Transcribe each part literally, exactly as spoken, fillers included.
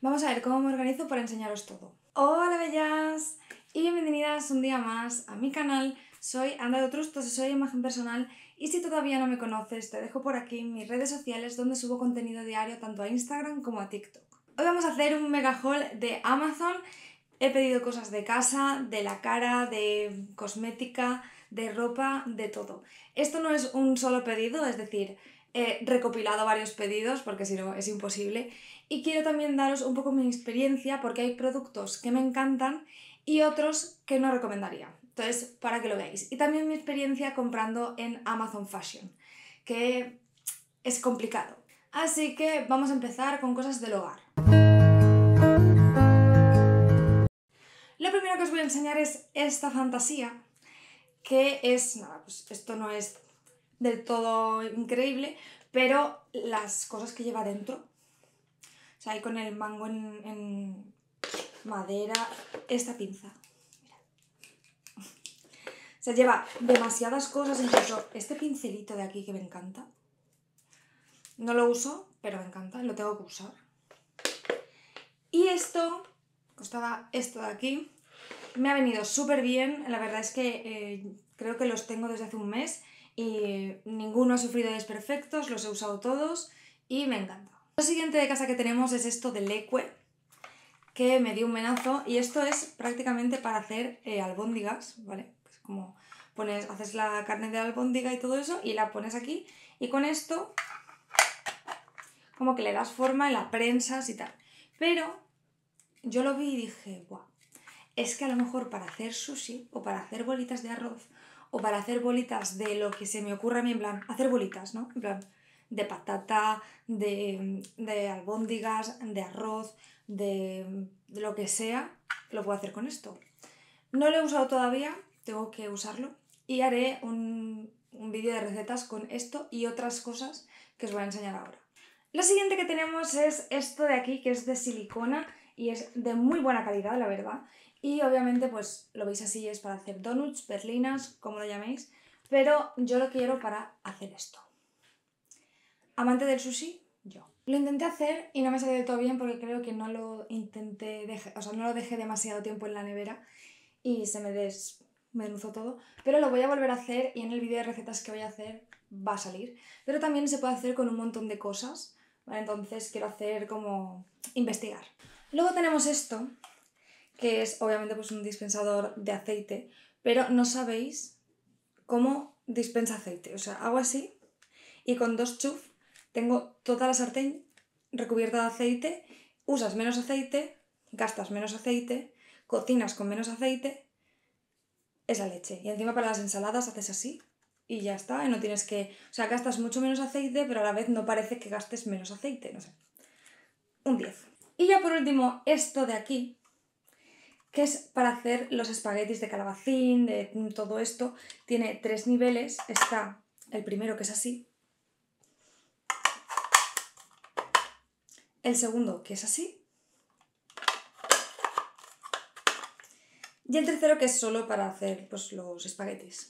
Vamos a ver cómo me organizo para enseñaros todo. ¡Hola bellas! Y bienvenidas un día más a mi canal. Soy Anda de Trustos y soy imagen personal, y si todavía no me conoces te dejo por aquí mis redes sociales donde subo contenido diario tanto a Instagram como a TikTok. Hoy vamos a hacer un mega haul de Amazon. He pedido cosas de casa, de la cara, de cosmética, de ropa, de todo. Esto no es un solo pedido, es decir, he recopilado varios pedidos porque si no es imposible. Y quiero también daros un poco mi experiencia porque hay productos que me encantan y otros que no recomendaría. Entonces, para que lo veáis. Y también mi experiencia comprando en Amazon Fashion, que es complicado. Así que vamos a empezar con cosas del hogar. Lo primero que os voy a enseñar es esta fantasía, que es, nada, pues esto no es del todo increíble, pero las cosas que lleva dentro, o sea, ahí con el mango en, en madera, esta pinza, mira. O sea, lleva demasiadas cosas, incluso este pincelito de aquí que me encanta. No lo uso, pero me encanta, lo tengo que usar. Y esto, costaba esto de aquí, me ha venido súper bien. La verdad es que eh, creo que los tengo desde hace un mes y ninguno ha sufrido desperfectos, los he usado todos y me encanta. Lo siguiente de casa que tenemos es esto de Leque, que me dio un menazo, y esto es prácticamente para hacer eh, albóndigas, ¿vale? Pues como pones, haces la carne de albóndiga y todo eso y la pones aquí, y con esto como que le das forma y la prensas y tal. Pero yo lo vi y dije, guau, es que a lo mejor para hacer sushi o para hacer bolitas de arroz o para hacer bolitas de lo que se me ocurra a mí, en plan, hacer bolitas, ¿no? En plan, de patata, de, de albóndigas, de arroz, de, de lo que sea, lo puedo hacer con esto. No lo he usado todavía, tengo que usarlo, y haré un, un vídeo de recetas con esto y otras cosas que os voy a enseñar ahora. Lo siguiente que tenemos es esto de aquí, que es de silicona y es de muy buena calidad, la verdad. Y obviamente pues lo veis así, es para hacer donuts, berlinas, como lo llaméis, pero yo lo quiero para hacer esto. Amante del sushi, yo. Lo intenté hacer y no me salió de todo bien porque creo que no lo intenté, deje, o sea, no lo dejé demasiado tiempo en la nevera y se me desmenuzó todo, pero lo voy a volver a hacer y en el vídeo de recetas que voy a hacer va a salir. Pero también se puede hacer con un montón de cosas, ¿vale? Entonces quiero hacer como investigar. Luego tenemos esto, que es obviamente pues un dispensador de aceite, pero no sabéis cómo dispensa aceite. O sea, hago así y con dos chuf tengo toda la sartén recubierta de aceite, usas menos aceite, gastas menos aceite, cocinas con menos aceite, es la leche. Y encima para las ensaladas haces así y ya está, y no tienes que... O sea, gastas mucho menos aceite, pero a la vez no parece que gastes menos aceite, no sé. Un diez. Y ya por último, esto de aquí, que es para hacer los espaguetis de calabacín, de todo esto. Tiene tres niveles. Está el primero, que es así. El segundo, que es así. Y el tercero, que es solo para hacer pues, los espaguetis.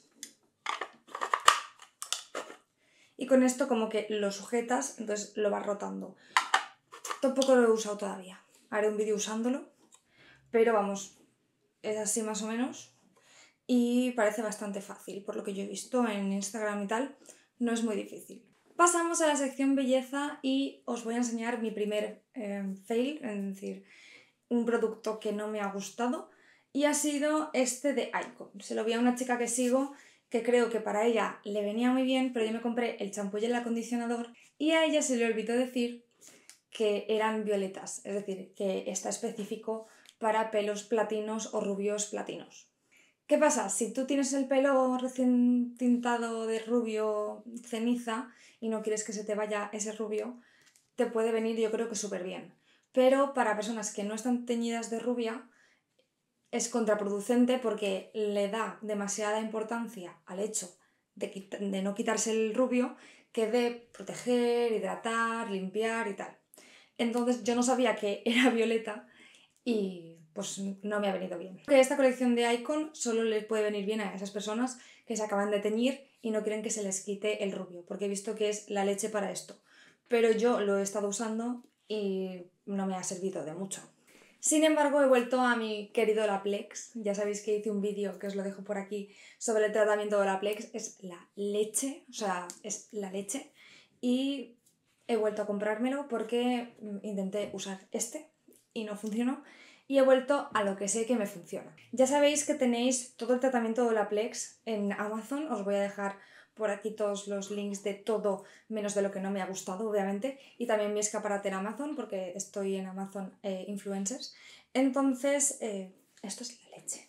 Y con esto como que lo sujetas, entonces lo vas rotando. Tampoco lo he usado todavía. Haré un vídeo usándolo. Pero vamos, es así más o menos. Y parece bastante fácil, por lo que yo he visto en Instagram y tal. No es muy difícil. Pasamos a la sección belleza y os voy a enseñar mi primer eh, fail, es decir, un producto que no me ha gustado, y ha sido este de Icon. Se lo vi a una chica que sigo, que creo que para ella le venía muy bien, pero yo me compré el champú y el acondicionador y a ella se le olvidó decir que eran violetas, es decir, que está específico para pelos platinos o rubios platinos. ¿Qué pasa? Si tú tienes el pelo recién tintado de rubio ceniza y no quieres que se te vaya ese rubio, te puede venir yo creo que súper bien. Pero para personas que no están teñidas de rubia es contraproducente porque le da demasiada importancia al hecho de, de no quitarse el rubio que de proteger, hidratar, limpiar y tal. Entonces yo no sabía que era violeta y pues no me ha venido bien. Esta colección de Icon solo les puede venir bien a esas personas que se acaban de teñir y no quieren que se les quite el rubio, porque he visto que es la leche para esto. Pero yo lo he estado usando y no me ha servido de mucho. Sin embargo, he vuelto a mi querido Olaplex. Ya sabéis que hice un vídeo, que os lo dejo por aquí, sobre el tratamiento de Olaplex. Es la leche, o sea, es la leche. Y he vuelto a comprármelo porque intenté usar este y no funcionó. Y he vuelto a lo que sé que me funciona. Ya sabéis que tenéis todo el tratamiento de Olaplex en Amazon. Os voy a dejar por aquí todos los links de todo, menos de lo que no me ha gustado, obviamente. Y también mi escaparate en Amazon, porque estoy en Amazon eh, Influencers. Entonces, eh, esto es la leche.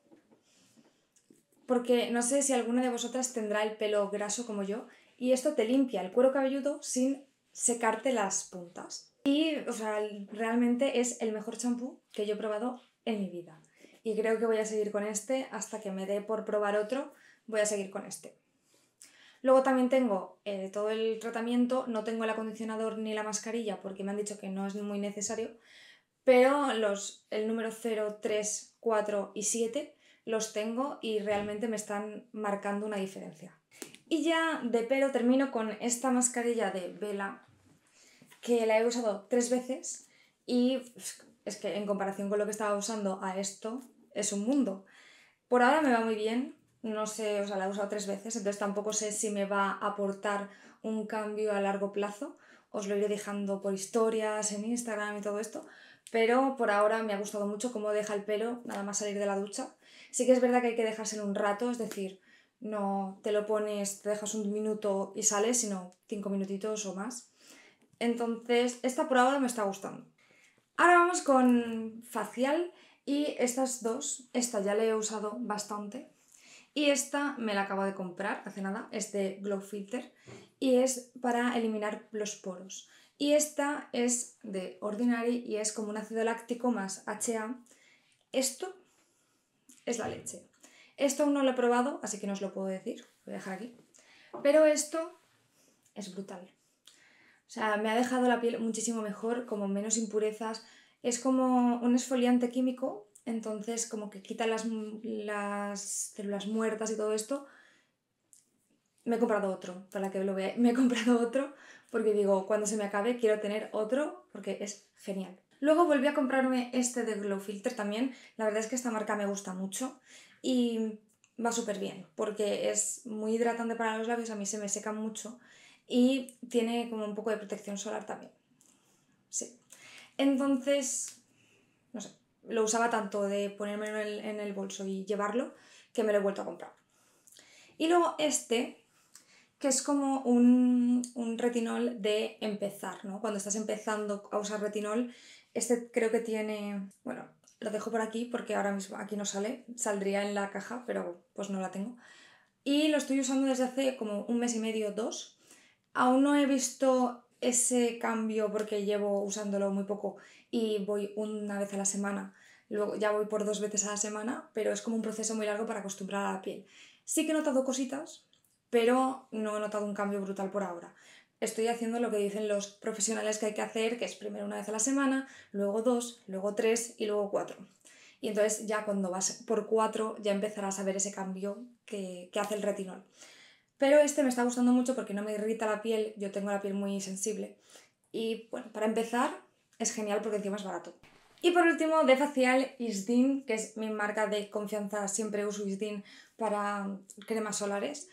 Porque no sé si alguna de vosotras tendrá el pelo graso como yo, y esto te limpia el cuero cabelludo sin secarte las puntas. Y, o sea, realmente es el mejor champú que yo he probado en mi vida. Y creo que voy a seguir con este hasta que me dé por probar otro, voy a seguir con este. Luego también tengo eh, todo el tratamiento, no tengo el acondicionador ni la mascarilla porque me han dicho que no es muy necesario, pero los, el número cero, tres, cuatro y siete los tengo y realmente me están marcando una diferencia. Y ya de pelo termino con esta mascarilla de Vela, que la he usado tres veces y es que en comparación con lo que estaba usando a esto es un mundo. Por ahora me va muy bien. No sé, o sea, la he usado tres veces, entonces tampoco sé si me va a aportar un cambio a largo plazo. Os lo iré dejando por historias, en Instagram y todo esto. Pero por ahora me ha gustado mucho cómo deja el pelo nada más salir de la ducha. Sí que es verdad que hay que dejárselo un rato, es decir, no te lo pones, te dejas un minuto y sales, sino cinco minutitos o más. Entonces, esta por ahora me está gustando. Ahora vamos con facial. Y estas dos, esta ya la he usado bastante y esta me la acabo de comprar hace nada, es de Glow Filter y es para eliminar los poros. Y esta es de Ordinary y es como un ácido láctico más H A. Esto es la leche. Esto aún no lo he probado, así que no os lo puedo decir, lo voy a dejar aquí. Pero esto es brutal. O sea, me ha dejado la piel muchísimo mejor, como menos impurezas. Es como un exfoliante químico, entonces como que quita las, las células muertas y todo esto. Me he comprado otro, para que lo veáis. Me he comprado otro porque digo, cuando se me acabe quiero tener otro porque es genial. Luego volví a comprarme este de Glow Filter también. La verdad es que esta marca me gusta mucho y va súper bien porque es muy hidratante para los labios, a mí se me seca mucho y tiene como un poco de protección solar también. Sí. Entonces, no sé, lo usaba tanto de ponérmelo en el, en el bolso y llevarlo que me lo he vuelto a comprar. Y luego este, que es como un, un retinol de empezar, ¿no? Cuando estás empezando a usar retinol, este creo que tiene, bueno, lo dejo por aquí porque ahora mismo aquí no sale, saldría en la caja, pero pues no la tengo. Y lo estoy usando desde hace como un mes y medio, dos. Aún no he visto ese cambio porque llevo usándolo muy poco y voy una vez a la semana. Luego ya voy por dos veces a la semana, pero es como un proceso muy largo para acostumbrar a la piel. Sí que he notado cositas, pero no he notado un cambio brutal por ahora. Estoy haciendo lo que dicen los profesionales que hay que hacer, que es primero una vez a la semana, luego dos, luego tres y luego cuatro. Y entonces ya cuando vas por cuatro ya empezarás a ver ese cambio que, que hace el retinol. Pero este me está gustando mucho porque no me irrita la piel, yo tengo la piel muy sensible. Y bueno, para empezar es genial porque encima es barato. Y por último, de facial, Isdin, que es mi marca de confianza, siempre uso Isdin para cremas solares.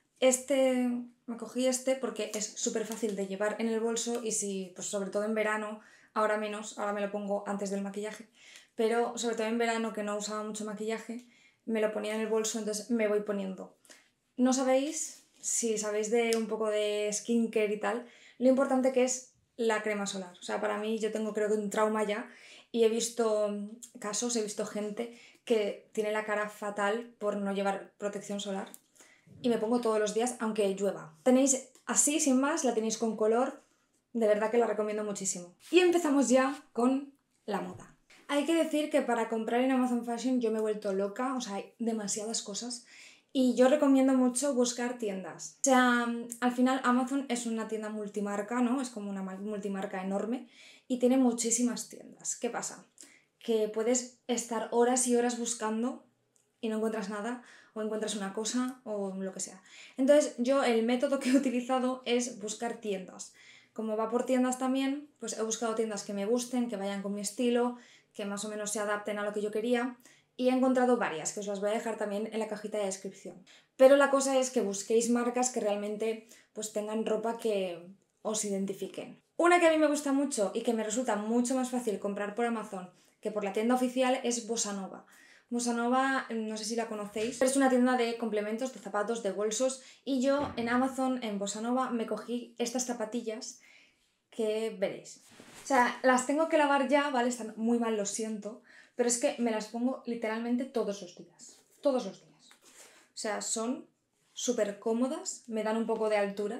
Este, me cogí este porque es súper fácil de llevar en el bolso y si, pues sobre todo en verano, ahora menos, ahora me lo pongo antes del maquillaje, pero sobre todo en verano que no usaba mucho maquillaje, me lo ponía en el bolso, entonces me voy poniendo. No sabéis, si sabéis de un poco de skincare y tal, lo importante que es la crema solar. O sea, para mí yo tengo creo que un trauma ya y he visto casos, he visto gente que tiene la cara fatal por no llevar protección solar y me pongo todos los días aunque llueva. Tenéis así, sin más, la tenéis con color, de verdad que la recomiendo muchísimo. Y empezamos ya con la moda. Hay que decir que para comprar en Amazon Fashion yo me he vuelto loca, o sea, hay demasiadas cosas. Y yo recomiendo mucho buscar tiendas. O sea, al final Amazon es una tienda multimarca, ¿no? Es como una multimarca enorme y tiene muchísimas tiendas. ¿Qué pasa? Que puedes estar horas y horas buscando y no encuentras nada, o encuentras una cosa, o lo que sea. Entonces, yo el método que he utilizado es buscar tiendas. como va por tiendas también, pues he buscado tiendas que me gusten, que vayan con mi estilo, que más o menos se adapten a lo que yo quería, y he encontrado varias, que os las voy a dejar también en la cajita de descripción. Pero la cosa es que busquéis marcas que realmente pues tengan ropa que os identifiquen. Una que a mí me gusta mucho y que me resulta mucho más fácil comprar por Amazon que por la tienda oficial es Bossa Nova. Bossa Nova, no sé si la conocéis, pero es una tienda de complementos, de zapatos, de bolsos, y yo en Amazon, en Bossa Nova, me cogí estas zapatillas que veréis. O sea, las tengo que lavar ya, ¿vale? Están muy mal, lo siento, pero es que me las pongo literalmente todos los días. Todos los días. O sea, son súper cómodas, me dan un poco de altura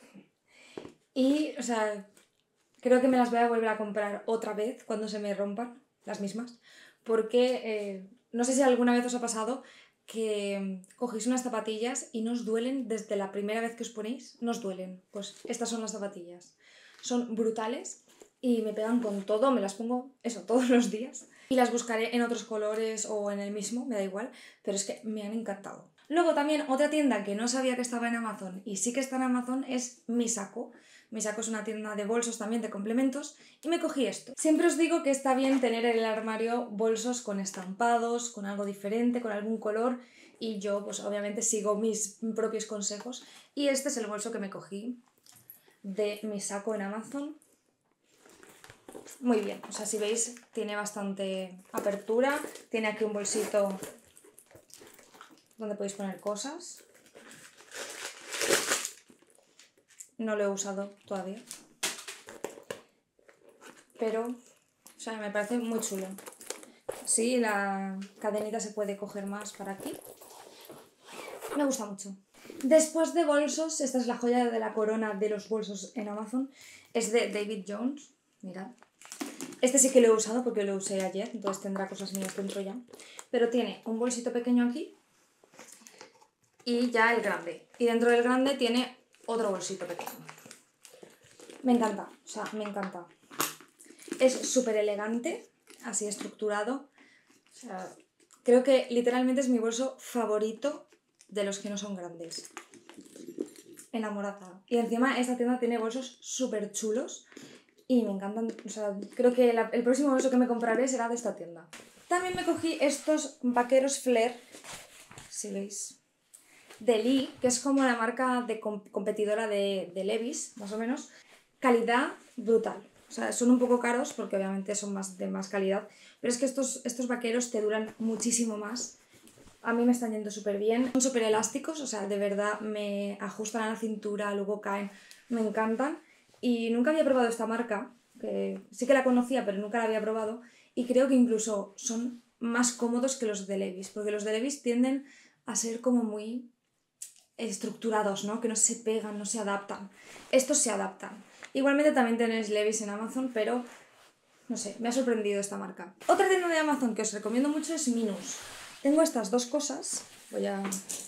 y, o sea, creo que me las voy a volver a comprar otra vez cuando se me rompan, las mismas, porque eh, no sé si alguna vez os ha pasado que cogéis unas zapatillas y no os duelen desde la primera vez que os ponéis, no os duelen. Pues estas son las zapatillas. Son brutales y me pegan con todo, me las pongo eso todos los días y las buscaré en otros colores o en el mismo, me da igual, pero es que me han encantado. Luego también otra tienda que no sabía que estaba en Amazon y sí que está en Amazon es Misako. Misako es una tienda de bolsos también, de complementos, y me cogí esto. Siempre os digo que está bien tener en el armario bolsos con estampados, con algo diferente, con algún color, y yo pues obviamente sigo mis propios consejos, y este es el bolso que me cogí de Misako en Amazon. Muy bien, o sea, si veis tiene bastante apertura, tiene aquí un bolsito donde podéis poner cosas. No lo he usado todavía, pero, o sea, me parece muy chulo. Sí, la cadenita se puede coger más para aquí. Me gusta mucho. Después de bolsos, esta es la joya de la corona de los bolsos en Amazon. Es de David Jones, mirad. Este sí que lo he usado porque lo usé ayer, entonces tendrá cosas mías dentro ya. Pero tiene un bolsito pequeño aquí y ya el grande. Y dentro del grande tiene otro bolsito pequeño. Me encanta, o sea, me encanta. Es súper elegante, así estructurado. O sea, creo que literalmente es mi bolso favorito de los que no son grandes. Enamorada. Y encima esta tienda tiene bolsos súper chulos y me encantan. O sea, creo que la, el próximo bolso que me compraré será de esta tienda. También me cogí estos vaqueros Flair, si veis, de Lee, que es como la marca de comp competidora de, de Levi's, más o menos. Calidad brutal. O sea, son un poco caros porque obviamente son más de más calidad, pero es que estos, estos vaqueros te duran muchísimo más. A mí me están yendo súper bien. Son súper elásticos, o sea, de verdad me ajustan a la cintura, luego caen, me encantan. Y nunca había probado esta marca, que sí que la conocía, pero nunca la había probado. Y creo que incluso son más cómodos que los de Levi's, porque los de Levi's tienden a ser como muy estructurados, ¿no? Que no se pegan, no se adaptan. Estos se adaptan. Igualmente también tenéis Levi's en Amazon, pero no sé, me ha sorprendido esta marca. Otra tienda de Amazon que os recomiendo mucho es Minus. Tengo estas dos cosas. Voy a...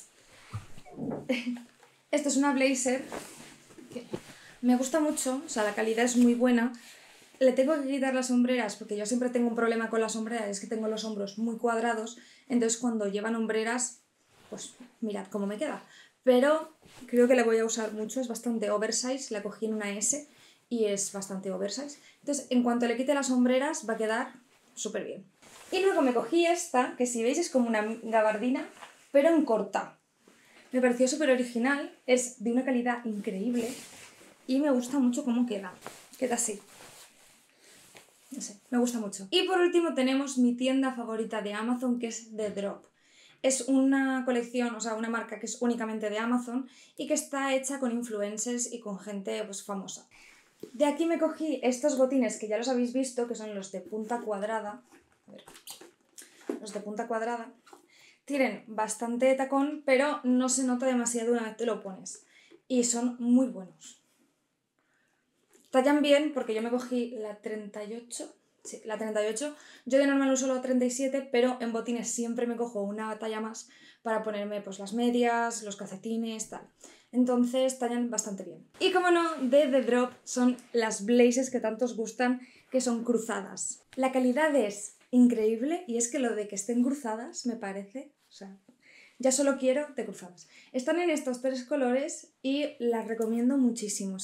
Esto es una blazer que me gusta mucho, o sea, la calidad es muy buena. Le tengo que quitar las hombreras porque yo siempre tengo un problema con las hombreras, es que tengo los hombros muy cuadrados, entonces cuando llevan hombreras, pues mirad cómo me queda. Pero creo que la voy a usar mucho, es bastante oversize, la cogí en una ese y es bastante oversize. Entonces, en cuanto le quite las hombreras, va a quedar súper bien. Y luego me cogí esta, que si veis es como una gabardina, pero en corta. Me pareció súper original, es de una calidad increíble y me gusta mucho cómo queda. Queda así. No sé, me gusta mucho. Y por último tenemos mi tienda favorita de Amazon, que es The Drop. Es una colección, o sea, una marca que es únicamente de Amazon y que está hecha con influencers y con gente pues, famosa. De aquí me cogí estos botines que ya los habéis visto, que son los de punta cuadrada. A ver, los de punta cuadrada. Tienen bastante tacón, pero no se nota demasiado una vez te lo pones. Y son muy buenos. Tallan bien porque yo me cogí la treinta y ocho. Sí, la treinta y ocho. Yo de normal uso la treinta y siete, pero en botines siempre me cojo una talla más para ponerme pues, las medias, los calcetines, tal. Entonces tallan bastante bien. Y como no, de The Drop son las blazers que tanto os gustan, que son cruzadas. La calidad es increíble y es que lo de que estén cruzadas me parece, o sea, ya solo quiero de cruzadas. Están en estos tres colores y las recomiendo muchísimo, o sea,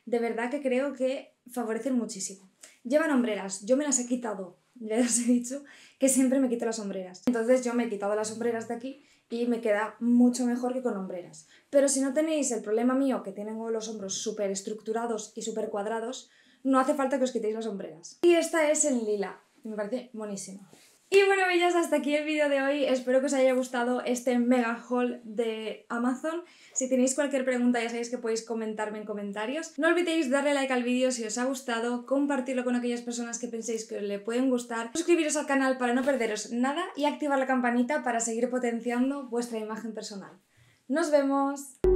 de verdad que creo que favorecen muchísimo. Llevan hombreras, yo me las he quitado, ya os he dicho que siempre me quito las hombreras. Entonces yo me he quitado las hombreras de aquí y me queda mucho mejor que con hombreras. Pero si no tenéis el problema mío, que tengo los hombros súper estructurados y súper cuadrados, no hace falta que os quitéis las hombreras. Y esta es en lila, me parece buenísima. Y bueno, bellas, hasta aquí el vídeo de hoy. Espero que os haya gustado este mega haul de Amazon. Si tenéis cualquier pregunta ya sabéis que podéis comentarme en comentarios. No olvidéis darle like al vídeo si os ha gustado, compartirlo con aquellas personas que penséis que os le pueden gustar, suscribiros al canal para no perderos nada y activar la campanita para seguir potenciando vuestra imagen personal. ¡Nos vemos!